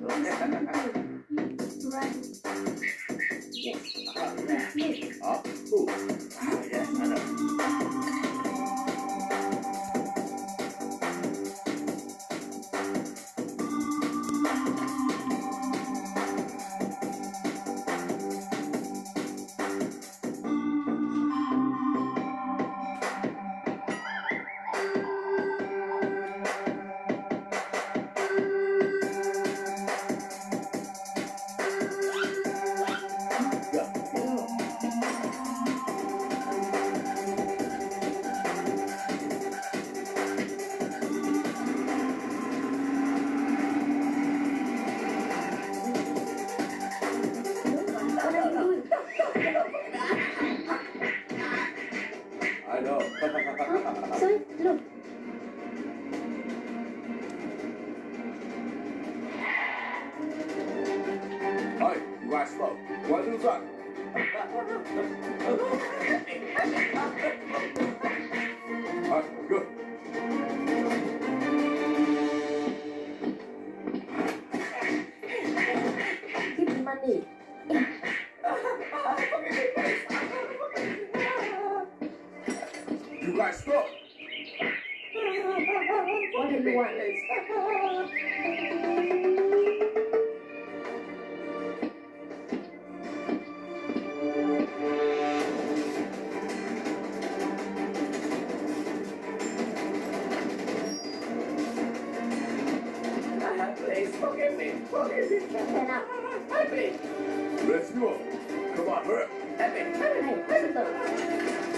Right. Yes. Yes. Up. Ooh. Yes, I know. I know. Sorry, look. Hey, you guys slow. What is that? Good. Give me money. You guys stop. What do you want? Please forgive me. Forgive me. Stand up. Happy. Let's go. Come on, hurry. Happy. Hey, sit down.